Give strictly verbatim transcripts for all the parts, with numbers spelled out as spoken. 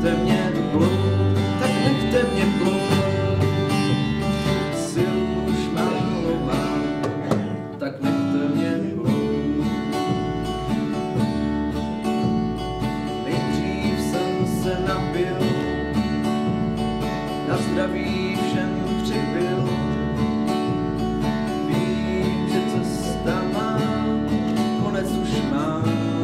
nechte mě plout, tak nechte mě plout. Sil už málo mám, tak nechte mě plout. Nejdřív jsem se napil, na zdraví všem přibyl. Vím, že cesta má, konec už má.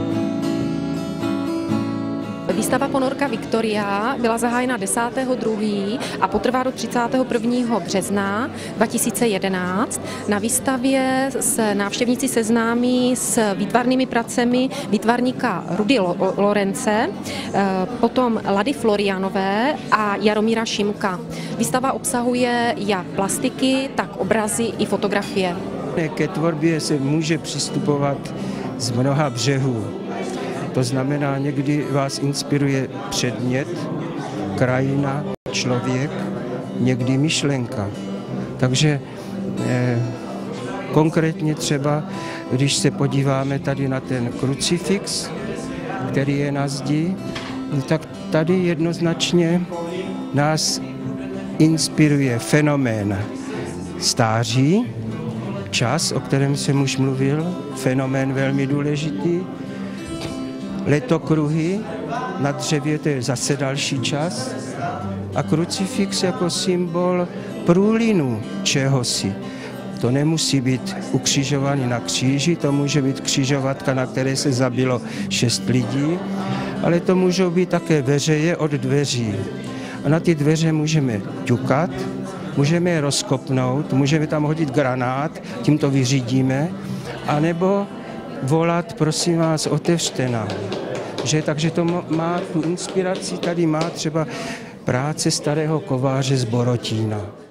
Výstava Ponorka Victoria byla zahájena desátého druhého a potrvá do třicátého prvního března dva tisíce jedenáct. Na výstavě se návštěvníci seznámí s výtvarnými pracemi výtvarníka Rudy Lorence, potom Lady Florianové a Jaromíra Šimka. Výstava obsahuje jak plastiky, tak obrazy i fotografie. Ke tvorbě se může přistupovat z mnoha břehů. To znamená, někdy vás inspiruje předmět, krajina, člověk, někdy myšlenka. Takže eh, konkrétně třeba, když se podíváme tady na ten krucifix, který je na zdi, tak tady jednoznačně nás inspiruje fenomén stáří, čas, o kterém jsem už mluvil, fenomén velmi důležitý, letokruhy na dřevě, to je zase další čas, a krucifix jako symbol průlinu čehosi. To nemusí být ukřižovaný na kříži, to může být křižovatka, na které se zabilo šest lidí, ale to můžou být také veřeje od dveří. A na ty dveře můžeme ťukat, můžeme je rozkopnout, můžeme tam hodit granát, tím to vyřídíme, anebo volat, prosím vás, otevřte nám. Že, takže to má tu inspiraci, tady má třeba práce starého kováře z Borotína.